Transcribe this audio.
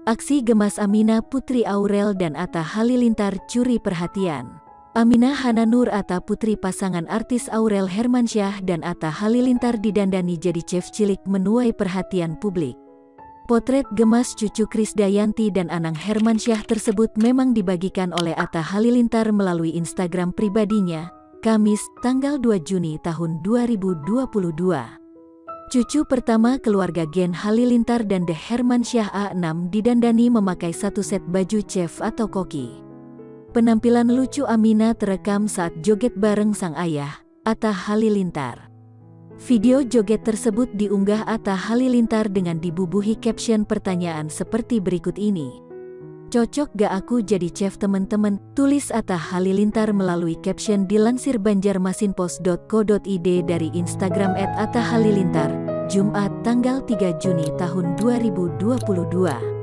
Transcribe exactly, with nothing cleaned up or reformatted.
Aksi gemas Aminah Putri Aurel dan Atta Halilintar curi perhatian. Aminah Hananur Atta Putri pasangan artis Aurel Hermansyah dan Atta Halilintar didandani jadi chef cilik menuai perhatian publik. Potret gemas cucu Krisdayanti dan Anang Hermansyah tersebut memang dibagikan oleh Atta Halilintar melalui Instagram pribadinya, Kamis, tanggal dua Juni tahun dua ribu dua puluh dua. Cucu pertama keluarga Gen Halilintar dan The Hermansyah A enam didandani memakai satu set baju chef atau koki. Penampilan lucu Aminah terekam saat joget bareng sang ayah, Atta Halilintar. Video joget tersebut diunggah Atta Halilintar dengan dibubuhi caption pertanyaan seperti berikut ini. "Cocok gak aku jadi chef temen-temen?" tulis Atta Halilintar melalui caption dilansir banjarmasinpost dot co dot id dari Instagram et atta halilintar, Jumat tanggal tiga Juni tahun dua ribu dua puluh dua.